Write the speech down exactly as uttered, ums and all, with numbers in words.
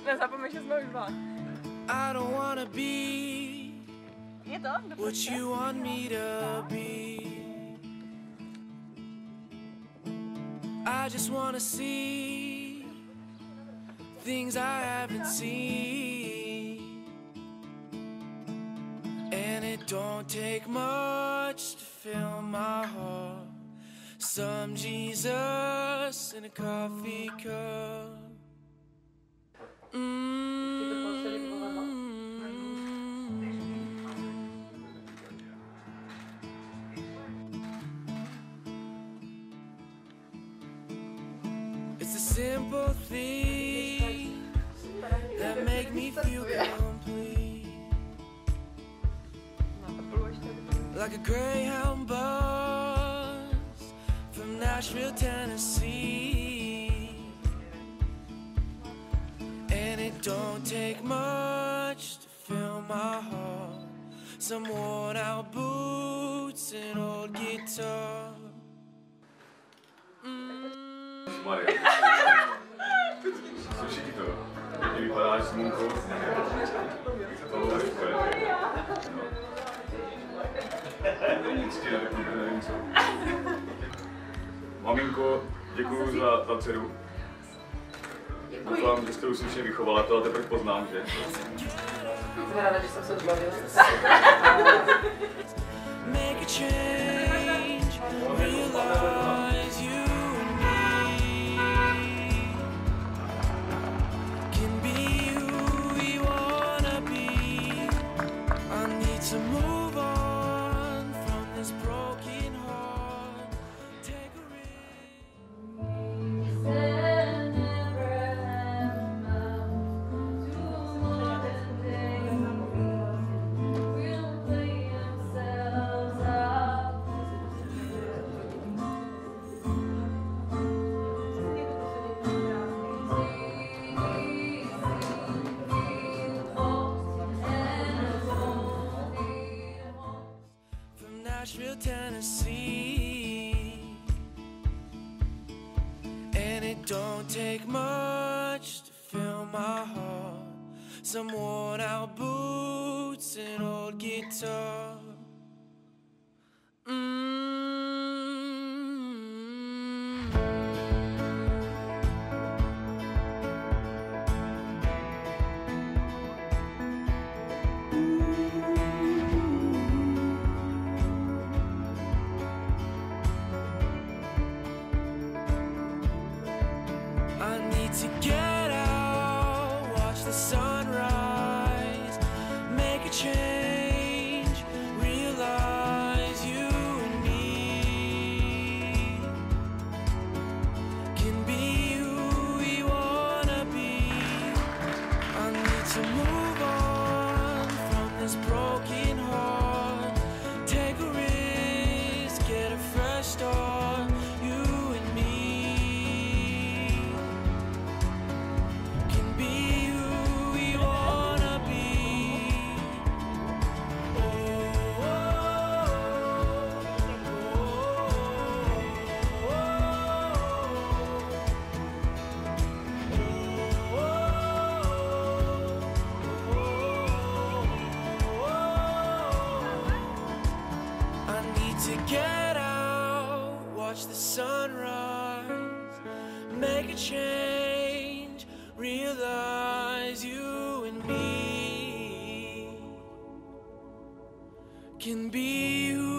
Nezapomeň, že jsme už dva. I don't wanna be what you want me to be. I just wanna see things I haven't seen. And it don't take much to fill my heart. Some Jesus in a coffee cup. Mm. It's the simple things that make me feel complete. Like a Greyhound bus from Nashville, Tennessee. And it don't take much to fill my heart. Some worn out boots and old guitar. Maria. Slyší to. Ty vypadáš s mou kousí. To je super. Nic ti neřeknu, nevím co. Maminko, děkuju za, za dceru. Doufám, že jste ji slušně vychovala, to teprve poznám, že? Jsem ráda, že jsem se odbavila. Make a change, realize you and me can be who we wanna be. I need to move on from this broken heart. Take a Nashville, Tennessee. And it don't take much to fill my heart. Some worn out boots and old guitar. Mm. I need to get out, watch the sunrise, make a change, realize you and me can be who we wanna be. I need to move on from this broken heart, take a risk, get a fresh start. You and me can be who we wanna be. Oh, oh, I need to get out, watch the sunrise, make a change, realize you and me can be who